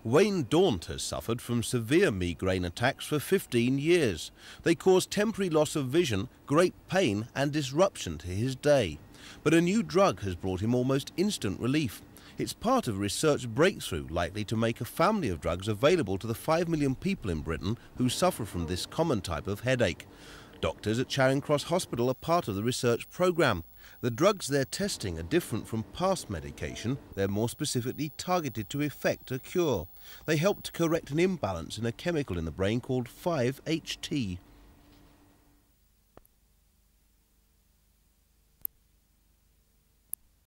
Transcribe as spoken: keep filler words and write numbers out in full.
Wayne Daunt has suffered from severe migraine attacks for fifteen years. They cause temporary loss of vision, great pain and disruption to his day. But a new drug has brought him almost instant relief. It's part of a research breakthrough likely to make a family of drugs available to the five million people in Britain who suffer from this common type of headache. Doctors at Charing Cross Hospital are part of the research programme. The drugs they're testing are different from past medication. They're more specifically targeted to effect a cure. They help to correct an imbalance in a chemical in the brain called five H T.